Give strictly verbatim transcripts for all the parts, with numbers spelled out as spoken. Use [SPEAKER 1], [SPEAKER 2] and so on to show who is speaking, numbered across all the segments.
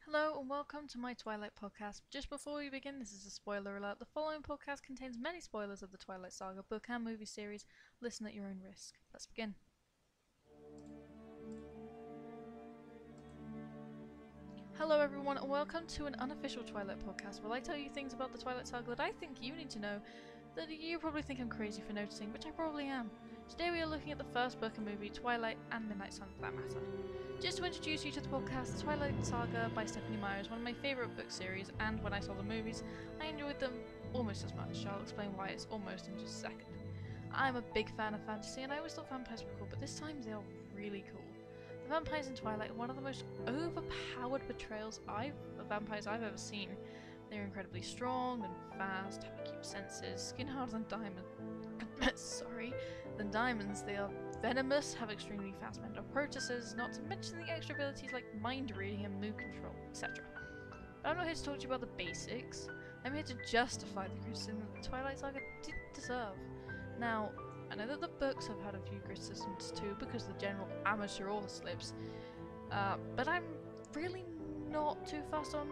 [SPEAKER 1] Hello and welcome to my Twilight podcast. Just before we begin, this is a spoiler alert. The following podcast contains many spoilers of the Twilight Saga book and movie series. Listen at your own risk. Let's begin. Hello everyone and welcome to an unofficial Twilight podcast where I tell you things about the Twilight Saga that I think you need to know, that you probably think I'm crazy for noticing, which I probably am. Today we are looking at the first book and movie, Twilight and Midnight Sun for that matter. Just to introduce you to the podcast, the Twilight Saga by Stephanie Meyer is one of my favourite book series, and when I saw the movies, I enjoyed them almost as much. I'll explain why it's almost in just a second. I'm a big fan of fantasy, and I always thought vampires were cool, but this time they are really cool. The vampires in Twilight are one of the most overpowered portrayals I've, of vampires I've ever seen. They're incredibly strong and fast, have acute senses, skin harder than diamonds. Sorry, than diamonds. They are venomous, have extremely fast mental processes, not to mention the extra abilities like mind reading and mood control, et cetera. But I'm not here to talk to you about the basics. I'm here to justify the criticism that the Twilight Saga didn't deserve. Now, I know that the books have had a few criticisms too because of the general amateur author slips, uh, but I'm really not too fast on.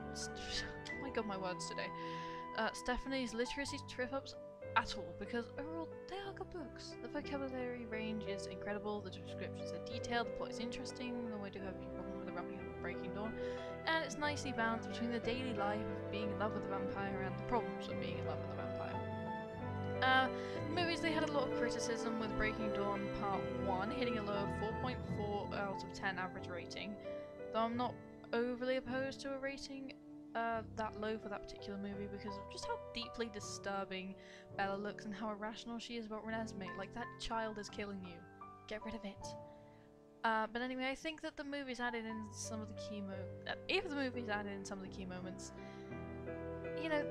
[SPEAKER 1] Oh my god, my words today. Uh, Stephanie's literacy trip-ups at all, because overall they are good books. The vocabulary range is incredible, the descriptions are detailed, the plot is interesting, though I do have a few problems with the ramping up of Breaking Dawn, and it's nicely balanced between the daily life of being in love with the vampire and the problems of being in love with the vampire. Uh, the movies, they had a lot of criticism with Breaking Dawn Part one hitting a low of four point four out of ten average rating, though I'm not overly opposed to a rating Uh, that low for that particular movie because of just how deeply disturbing Bella looks and how irrational she is about Renesmee. Like, that child is killing you. Get rid of it. Uh, but anyway, I think that the movies added in some of the key mo- uh, if the movies added in some of the key moments, you know,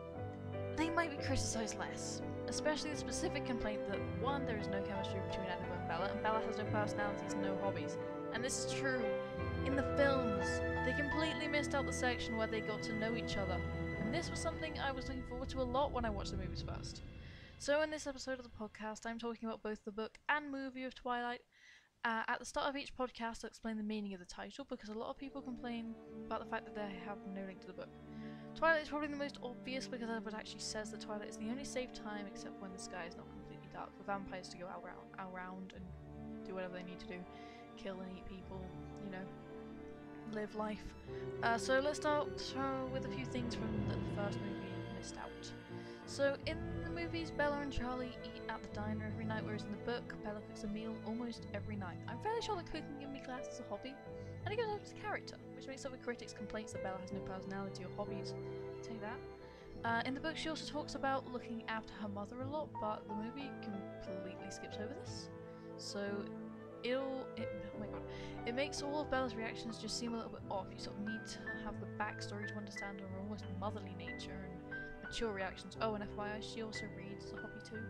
[SPEAKER 1] they might be criticised less. Especially the specific complaint that, one, there is no chemistry between Edward and Bella, and Bella has no personalities and no hobbies. And this is true. In the films, they completely missed out the section where they got to know each other, and this was something I was looking forward to a lot when I watched the movies first. So in this episode of the podcast, I'm talking about both the book and movie of Twilight. Uh, at the start of each podcast, I'll explain the meaning of the title, because a lot of people complain about the fact that they have no link to the book. Twilight is probably the most obvious because Edward actually says that Twilight is the only safe time except when the sky is not completely dark for vampires to go out round, out round and do whatever they need to do. Kill and eat people, you know, live life. Uh, so let's start uh, with a few things from the first movie missed out. So in the movies, Bella and Charlie eat at the diner every night, whereas in the book, Bella cooks a meal almost every night. I'm fairly sure that cooking can be classed as a hobby, and it goes up to character, which makes up the critics' complaints that Bella has no personality or hobbies. I'll tell you that. Uh, in the book, she also talks about looking after her mother a lot, but the movie completely skips over this. So it'll, it, oh my god, it makes all of Bella's reactions just seem a little bit off. You sort of need to have the backstory to understand her almost motherly nature and mature reactions. Oh, and F Y I, she also reads as a hobby too.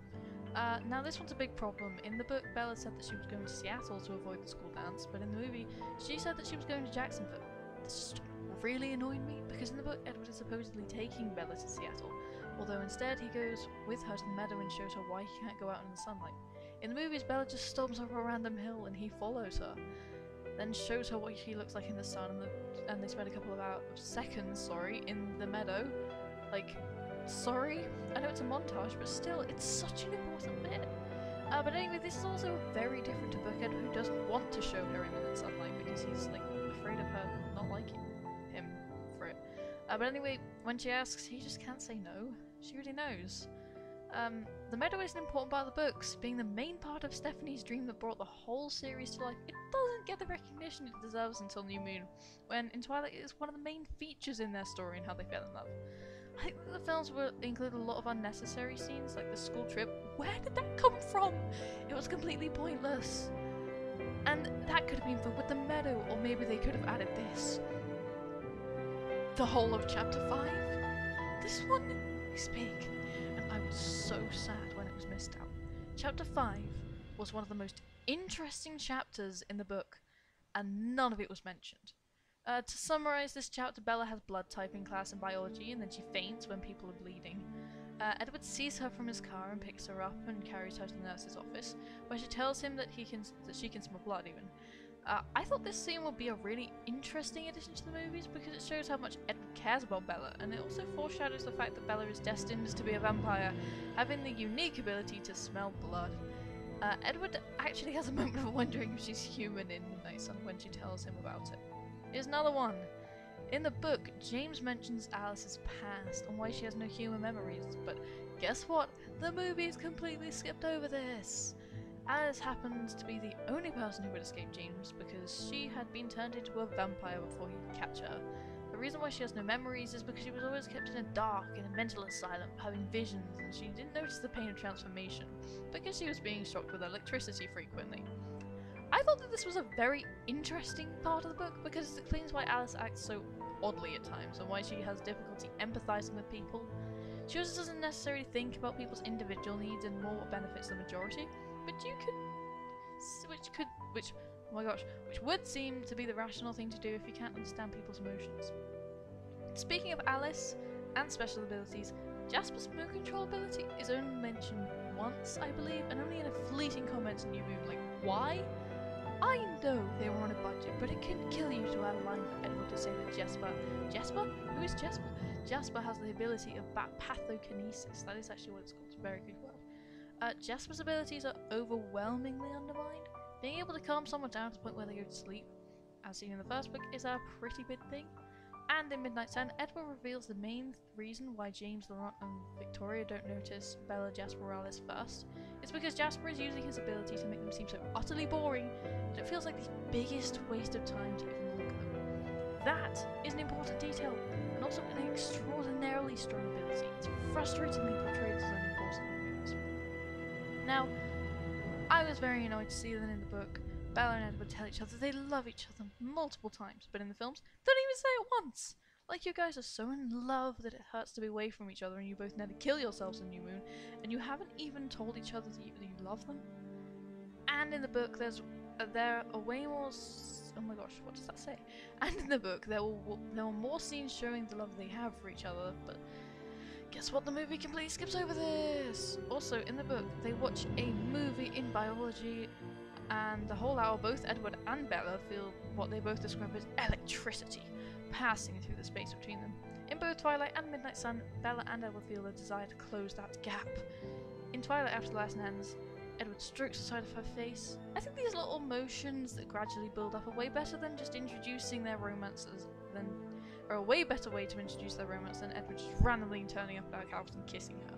[SPEAKER 1] Uh, now this one's a big problem. In the book, Bella said that she was going to Seattle to avoid the school dance, but in the movie, she said that she was going to Jacksonville. This just really annoyed me, because in the book, Edward is supposedly taking Bella to Seattle, although instead he goes with her to the meadow and shows her why he can't go out in the sunlight. In the movies, Bella just storms over a random hill and he follows her, then shows her what he looks like in the sun, and, the, and they spend a couple of hours, seconds, sorry, in the meadow. Like, sorry? I know it's a montage, but still, it's such an important bit. Uh, but anyway, this is also very different to Book Edward, who doesn't want to show her in the sunlight because he's, like, afraid of her not liking him for it. Uh, but anyway, when she asks, he just can't say no. She already knows. Um, the meadow is an important part of the books, being the main part of Stephanie's dream that brought the whole series to life. It doesn't get the recognition it deserves until New Moon, when in Twilight it is one of the main features in their story and how they fell in love. I think that the films will include a lot of unnecessary scenes, like the school trip. Where did that come from? It was completely pointless. And that could have been filled with the meadow, or maybe they could have added this. The whole of chapter five? This one is big. I was so sad when it was missed out. Chapter five was one of the most interesting chapters in the book, and none of it was mentioned. Uh, to summarise this chapter, Bella has blood typing class in biology, and then she faints when people are bleeding. Uh, Edward sees her from his car and picks her up and carries her to the nurse's office, where she tells him that he can that she can smell blood even. Uh, I thought this scene would be a really interesting addition to the movies because it shows how much Edward cares about Bella, and it also foreshadows the fact that Bella is destined to be a vampire, having the unique ability to smell blood. Uh, Edward actually has a moment of wondering if she's human in Midnight Sun when she tells him about it. Here's another one. In the book, James mentions Alice's past and why she has no human memories, but guess what? The movies completely skipped over this. Alice happens to be the only person who would escape James because she had been turned into a vampire before he could capture her. The reason why she has no memories is because she was always kept in a dark, in a mental asylum, having visions, and she didn't notice the pain of transformation because she was being shocked with electricity frequently. I thought that this was a very interesting part of the book because it explains why Alice acts so oddly at times and why she has difficulty empathizing with people. She also doesn't necessarily think about people's individual needs and more what benefits the majority, but you could, which could, which, oh my gosh, which would seem to be the rational thing to do if you can't understand people's emotions. Speaking of Alice and special abilities, Jasper's mood control ability is only mentioned once, I believe, and only in a fleeting comment in New Moon. Like, why? I know they were on a budget, but it can kill you to add a line for Edward to say that Jasper, Jasper? Who is Jasper? Jasper has the ability of pathokinesis. That is actually what it's called. It's a very good word. Uh, Jasper's abilities are overwhelmingly undermined. Being able to calm someone down to the point where they go to sleep, as seen in the first book, is a pretty big thing. And in Midnight Sun, Edward reveals the main reason why James, Laurent, and Victoria don't notice Bella, Jasper, or Alice first. It's because Jasper is using his ability to make them seem so utterly boring that it feels like the biggest waste of time to even look at them. That is an important detail, and also an extraordinarily strong ability. It's frustratingly portrayed as unimportant. Now, I was very annoyed to see that in the book, Bella and Edward tell each other they love each other multiple times, but in the films, they don't even say it once! Like, you guys are so in love that it hurts to be away from each other and you both nearly kill yourselves in New Moon, and you haven't even told each other that you, that you love them. And in the book, there's uh, there are way more s oh my gosh, what does that say? And in the book, there were, there were more scenes showing the love they have for each other, but guess what? The movie completely skips over this! Also, in the book, they watch a movie in biology, and the whole hour, both Edward and Bella feel what they both describe as electricity passing through the space between them. In both Twilight and Midnight Sun, Bella and Edward feel a desire to close that gap. In Twilight, after the lesson ends, Edward strokes the side of her face. I think these little motions that gradually build up are way better than just introducing their romances than are a way better way to introduce their romance than Edward just randomly turning up at our house and kissing her.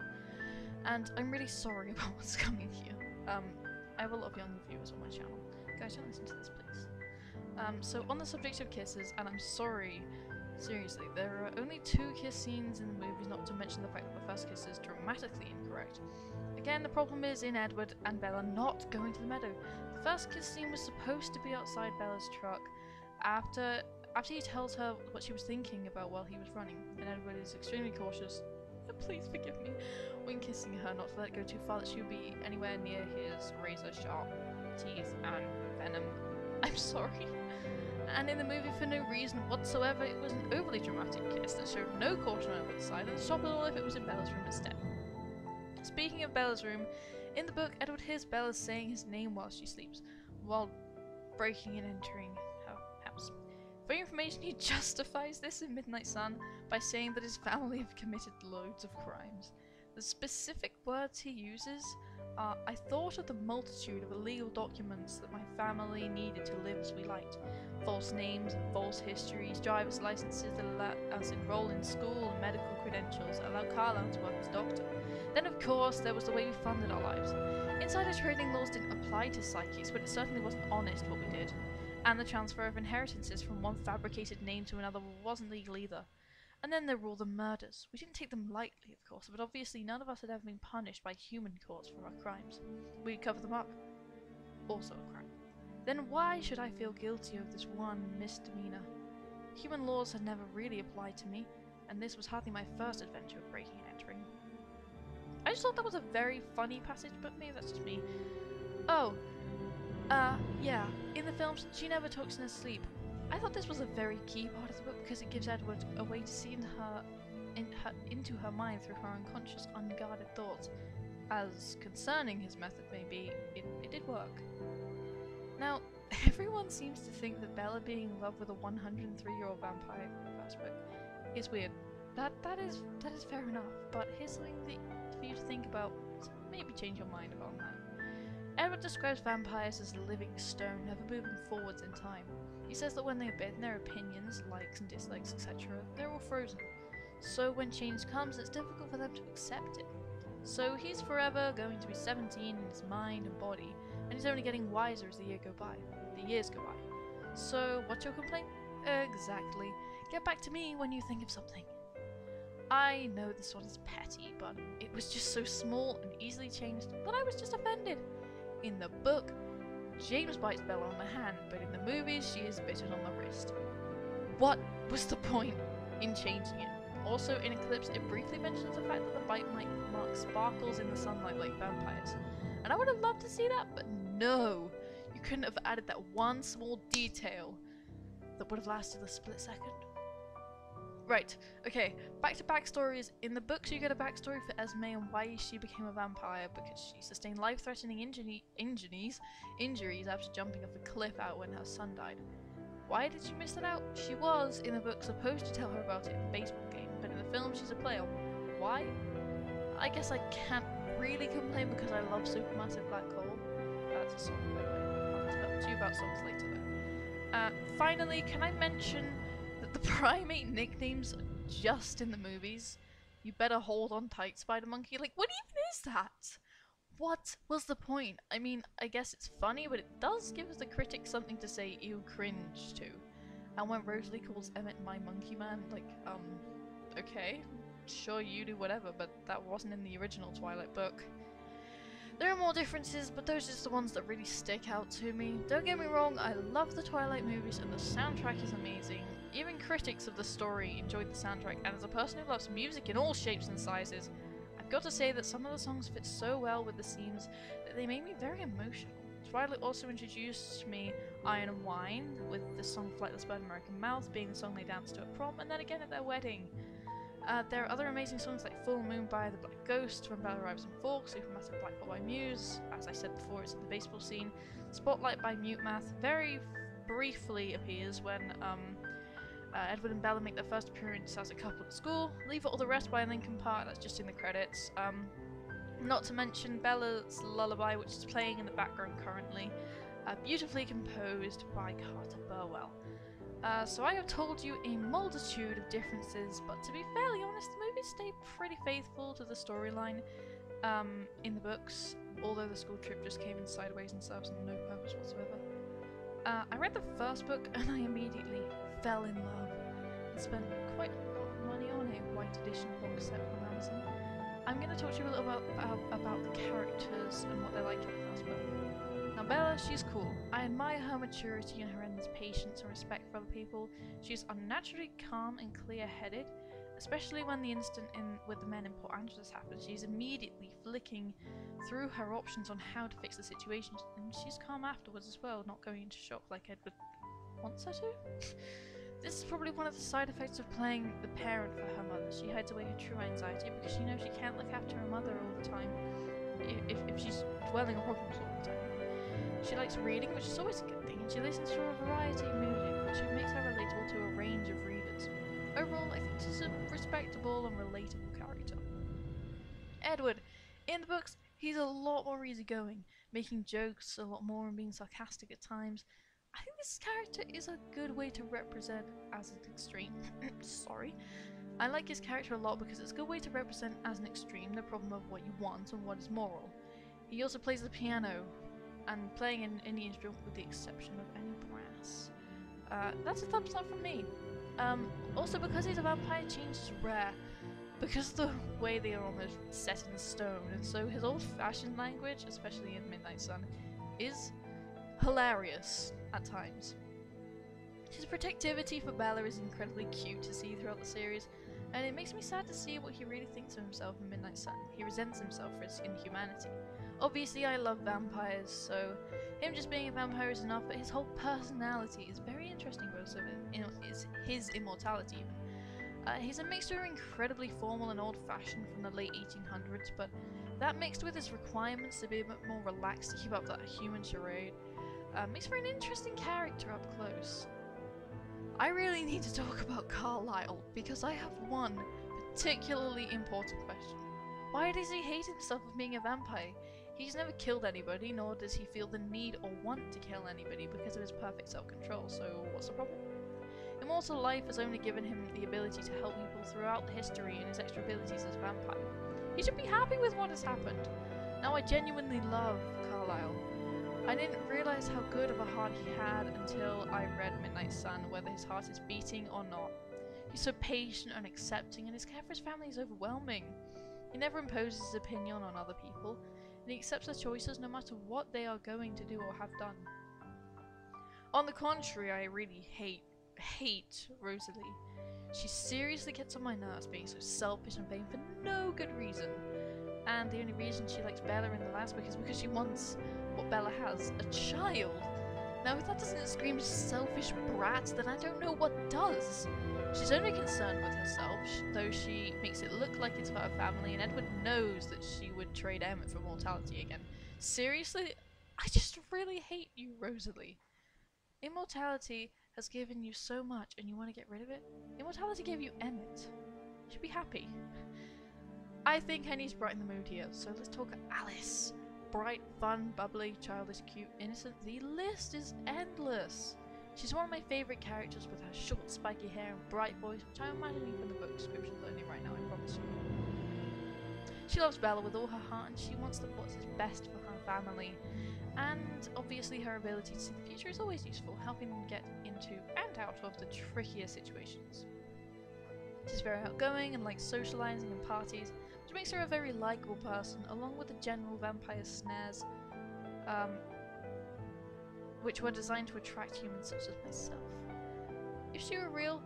[SPEAKER 1] And I'm really sorry about what's coming here. Um, I have a lot of young viewers on my channel. Guys, don't listen to this, please. Um, so on the subject of kisses, and I'm sorry, seriously, there are only two kiss scenes in the movies, not to mention the fact that the first kiss is dramatically incorrect. Again, the problem is in Edward and Bella not going to the meadow. The first kiss scene was supposed to be outside Bella's truck after after he tells her what she was thinking about while he was running, and Edward is extremely cautious. Please forgive me when kissing her, not to let it go too far that she would be anywhere near his razor sharp teeth and venom. I'm sorry. And in the movie, for no reason whatsoever, it was an overly dramatic kiss that showed no caution on Edward's side, and stop it all if it was in Bella's room instead. Speaking of Bella's room, in the book, Edward hears Bella saying his name while she sleeps, while breaking and entering her house. For your information, he justifies this in Midnight Sun by saying that his family have committed loads of crimes. The specific words he uses are, "I thought of the multitude of illegal documents that my family needed to live as we liked. False names and false histories, driver's licenses that allow us enroll in school and medical credentials that allow Carlisle to work as doctor. Then of course there was the way we funded our lives. Insider trading laws didn't apply to psychics, but it certainly wasn't honest what we did. And the transfer of inheritances from one fabricated name to another wasn't legal either. And then there were all the murders. We didn't take them lightly, of course, but obviously none of us had ever been punished by human courts for our crimes. We'd cover them up. Also a crime. Then why should I feel guilty of this one misdemeanor? Human laws had never really applied to me, and this was hardly my first adventure of breaking and entering." I just thought that was a very funny passage, but maybe that's just me. Oh, uh, yeah, in the films, she never talks in her sleep. I thought this was a very key part of the book because it gives Edward a way to see in her, in her, into her mind through her unconscious, unguarded thoughts. As concerning his method may be, it, it did work. Now, everyone seems to think that Bella being in love with a one hundred three year old vampire in the first book is weird. That that is that is fair enough, but here's something that, for you to think about, so maybe change your mind about that. Edward describes vampires as living stone, never moving forwards in time. He says that when they abandon their opinions, likes and dislikes, et cetera, they're all frozen. So when change comes, it's difficult for them to accept it. So he's forever going to be seventeen in his mind and body, and he's only getting wiser as the year go by. The years go by. So what's your complaint? Exactly. Get back to me when you think of something. I know this one is petty, but it was just so small and easily changed that I was just offended. In the book, James bites Bella on the hand, but in the movies, she is bitten on the wrist. What was the point in changing it? Also, in Eclipse, it briefly mentions the fact that the bite might mark sparkles in the sunlight like vampires. And I would have loved to see that, but no! You couldn't have added that one small detail that would have lasted a split second. Right, okay, back to backstories. In the books you get a backstory for Esme and why she became a vampire, because she sustained life-threatening injury injuries, injuries after jumping off a cliff out when her son died. Why did she miss that out? She was, in the book, supposed to tell her about it in the baseball game, but in the film she's a player. Why? I guess I can't really complain because I love Supermassive Black Hole. That's a song, by the way. I'll talk to you about songs later though. Uh, finally, can I mention that the primate nicknames are just in the movies? You better hold on tight, Spider Monkey. Like, what even is that? What was the point? I mean, I guess it's funny, but it does give the critics something to say ew cringe to. And when Rosalie calls Emmett my monkey man, like, um, okay, sure you do whatever, but that wasn't in the original Twilight book. There are more differences, but those are just the ones that really stick out to me. Don't get me wrong, I love the Twilight movies and the soundtrack is amazing. Even critics of the story enjoyed the soundtrack, and as a person who loves music in all shapes and sizes, I've got to say that some of the songs fit so well with the scenes that they made me very emotional. Twilight also introduced me Iron and Wine, with the song Flightless Bird American Mouth being the song they danced to at prom, and then again at their wedding. Uh, there are other amazing songs like Full Moon by The Black Ghost, When Bella Arrives in Fork, Supermassive Black Hole by Muse, as I said before it's in the baseball scene, Spotlight by Mute Math very briefly appears when um, uh, Edward and Bella make their first appearance as a couple at school, Leave It All the Rest by Linkin Park, that's just in the credits, um, not to mention Bella's Lullaby, which is playing in the background currently, uh, beautifully composed by Carter Burwell. Uh, so I have told you a multitude of differences, but to be fairly honest, the movies stay pretty faithful to the storyline um, in the books, although the school trip just came in sideways and serves no purpose whatsoever. Uh, I read the first book and I immediately fell in love and spent quite a lot of money on a white edition box set from Amazon. I'm going to talk to you a little about, about, about the characters and what they're like in the first book. Now Bella, she's cool. I admire her maturity and her endless patience and respect for other people. She's unnaturally calm and clear-headed, especially when the incident in with the men in Port Angeles happens. She's immediately flicking through her options on how to fix the situation, and she's calm afterwards as well, not going into shock like Edward wants her to. This is probably one of the side effects of playing the parent for her mother. She hides away her true anxiety because she knows she can't look after her mother all the time if, if she's dwelling on problems all the time. She likes reading, which is always a good thing, and she listens to a variety of music, which makes her relatable to a range of readers. Overall, I think she's a respectable and relatable character. Edward. In the books, he's a lot more easygoing, making jokes a lot more and being sarcastic at times. I think this character is a good way to represent as an extreme. Sorry. I like his character a lot because it's a good way to represent as an extreme the problem of what you want and what is moral. He also plays the piano, and playing in any instrument with the exception of any brass. Uh, that's a thumbs up from me. Um, also, because he's a vampire, change is rare. Because of the way they are almost set in stone, and so his old-fashioned language, especially in Midnight Sun, is hilarious at times. His protectivity for Bella is incredibly cute to see throughout the series, and it makes me sad to see what he really thinks of himself in Midnight Sun. He resents himself for his inhumanity. Obviously, I love vampires, so him just being a vampire is enough, but his whole personality is very interesting because of it, you know, it's his immortality. Uh, he's a mixture incredibly formal and old-fashioned from the late eighteen hundreds, but that mixed with his requirements to be a bit more relaxed to keep up that human charade, Uh, makes for an interesting character up close. I really need to talk about Carlisle, because I have one particularly important question. Why does he hate himself for being a vampire? He's never killed anybody, nor does he feel the need or want to kill anybody because of his perfect self-control, so what's the problem? Immortal life has only given him the ability to help people throughout history and his extra abilities as a vampire. He should be happy with what has happened. Now I genuinely love Carlisle. I didn't realise how good of a heart he had until I read Midnight Sun, whether his heart is beating or not. He's so patient and accepting, and his care for his family is overwhelming. He never imposes his opinion on other people, and he accepts their choices no matter what they are going to do or have done. On the contrary, I really hate, hate Rosalie. She seriously gets on my nerves being so selfish and vain for no good reason. And the only reason she likes Bella in the last book is because she wants what Bella has, a child. Now if that doesn't scream selfish brat, then I don't know what does. She's only concerned with herself, though she makes it look like it's for her family, and Edward knows that she would trade Emmett for mortality again. Seriously? I just really hate you, Rosalie. Immortality has given you so much and you want to get rid of it? Immortality gave you Emmett. You should be happy. I think I need to brighten the mood here, so let's talk Alice. Bright, fun, bubbly, childish, cute, innocent. The list is endless. She's one of my favourite characters with her short, spiky hair and bright voice, which I'm imagining from the book descriptions only right now, I promise you. She loves Bella with all her heart, and she wants what's best for her family. And obviously her ability to see the future is always useful, helping them get into and out of the trickier situations. She's very outgoing and likes socialising and parties, which makes her a very likeable person, along with the general vampire snares, um, which were designed to attract humans such as myself. If she were real,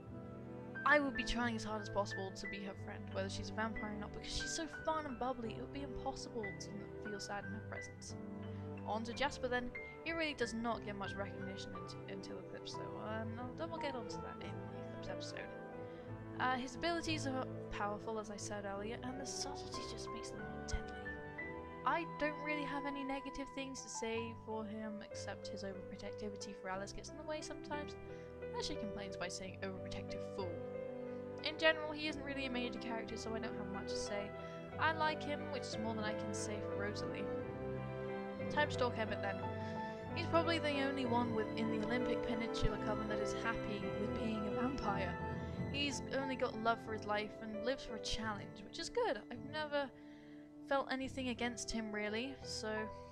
[SPEAKER 1] I would be trying as hard as possible to be her friend, whether she's a vampire or not, because she's so fun and bubbly, it would be impossible to feel sad in her presence. On to Jasper then. He really does not get much recognition until Eclipse though, and I'll, we'll get onto that in the Eclipse episode. Uh, his abilities are powerful, as I said earlier, and the subtlety just makes them more deadly. I don't really have any negative things to say for him, except his overprotectivity for Alice gets in the way sometimes, as she complains by saying overprotective fool. In general, he isn't really a major character, so I don't have much to say. I like him, which is more than I can say for Rosalie. Time to talk Emmett then. He's probably the only one within the Olympic Peninsula Coven that is happy with being a vampire. He's only got love for his life and lives for a challenge, which is good. I've never felt anything against him really, so...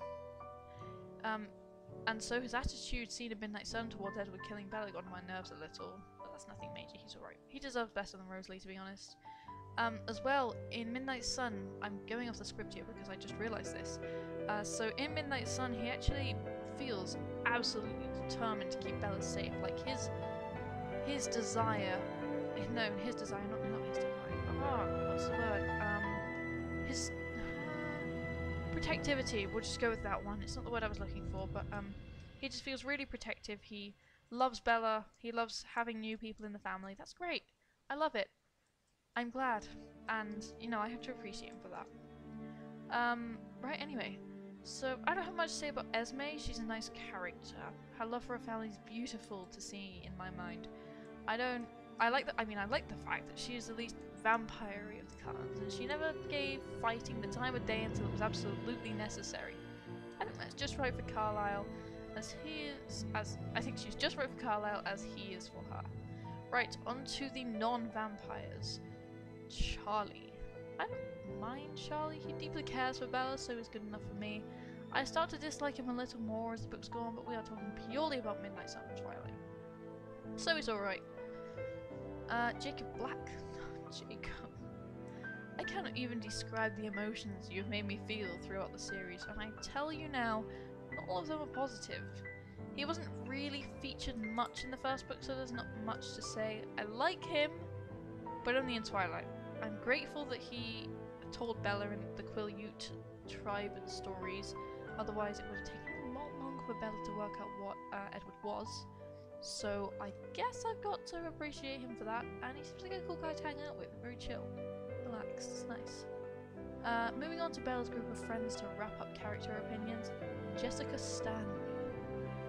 [SPEAKER 1] Um, and so his attitude seen in Midnight Sun towards Edward killing Bella got on my nerves a little, but that's nothing major, he's alright. He deserves better than Rosalie, to be honest. Um, as well, in Midnight Sun, I'm going off the script here because I just realised this. Uh, so in Midnight Sun, he actually feels absolutely determined to keep Bella safe. Like his his desire, no, his desire, not not his desire. Oh, what's the word? Um, his uh, protectivity. We'll just go with that one. It's not the word I was looking for, but um, he just feels really protective. He loves Bella. He loves having new people in the family. That's great. I love it. I'm glad, and you know I have to appreciate him for that. Um, right. Anyway. So, I don't have much to say about Esme. She's a nice character. Her love for her family is beautiful to see in my mind. I don't... I like the... I mean, I like the fact that she is the least vampire-y of the clans, and she never gave fighting the time of day until it was absolutely necessary. I think that's just right for Carlisle, as he is... as I think she's just right for Carlisle as he is for her. Right, on to the non-vampires. Charlie. I don't mind Charlie, he deeply cares for Bella, so he's good enough for me. I start to dislike him a little more as the books go on, but we are talking purely about Midnight Sun and Twilight. So he's alright. Uh, Jacob Black. Jacob. I cannot even describe the emotions you've made me feel throughout the series, and I tell you now, not all of them are positive. He wasn't really featured much in the first book, so there's not much to say. I like him, but only in Twilight. I'm grateful that he told Bella and the Quileute tribe stories, otherwise it would have taken a lot longer for Bella to work out what uh, Edward was. So I guess I've got to appreciate him for that, and he seems like a cool guy to hang out with, very chill, relaxed, it's nice. Uh, moving on to Bella's group of friends to wrap up character opinions, Jessica Stanley.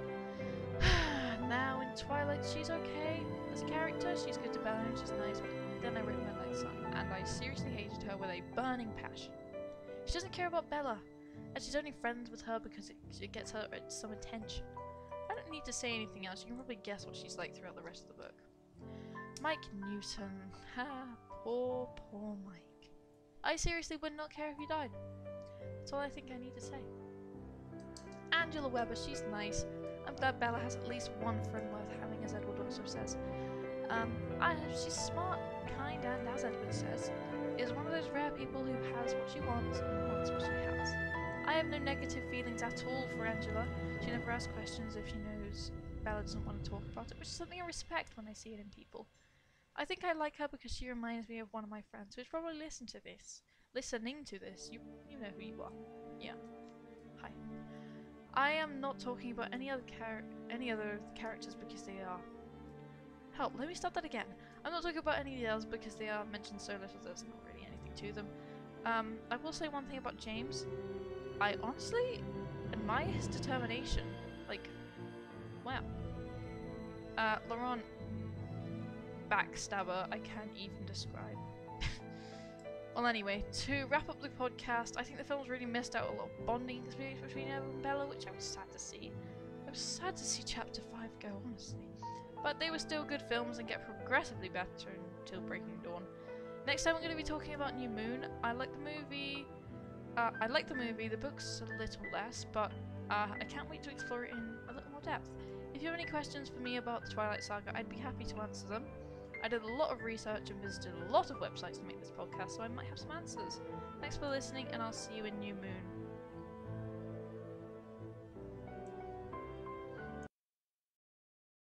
[SPEAKER 1] Twilight, she's okay as a character. She's good to Bella and she's nice. But then I read Twilight Saga and I seriously hated her with a burning passion. She doesn't care about Bella, and she's only friends with her because it, it gets her some attention. I don't need to say anything else. You can probably guess what she's like throughout the rest of the book. Mike Newton. Ha, poor, poor Mike. I seriously would not care if he died. That's all I think I need to say. Angela Weber, she's nice. I'm glad Bella has at least one friend worth having, as Edward also says. Um, I, she's smart, kind, and as Edward says, is one of those rare people who has what she wants and wants what she has. I have no negative feelings at all for Angela. She never asks questions if she knows Bella doesn't want to talk about it, which is something I respect when I see it in people. I think I like her because she reminds me of one of my friends who's probably listened to this. Listening to this. You you know who you are. Yeah. Hi. I am not talking about any other char any other characters because they are... Help, let me start that again. I'm not talking about any of the others because they are mentioned so little there's not really anything to them. Um, I will say one thing about James. I honestly admire his determination. Like, wow. Uh, Laurent, backstabber, I can't even describe. Well, anyway, to wrap up the podcast, I think the film's really missed out a lot of bonding experience between Eva and Bella, which I was sad to see. I was sad to see Chapter five go, honestly. But they were still good films and get progressively better until Breaking Dawn. Next time I'm going to be talking about New Moon. I like the movie. Uh, I like the movie. The book's a little less, but uh, I can't wait to explore it in a little more depth. If you have any questions for me about the Twilight Saga, I'd be happy to answer them. I did a lot of research and visited a lot of websites to make this podcast, so I might have some answers. Thanks for listening, and I'll see you in New Moon.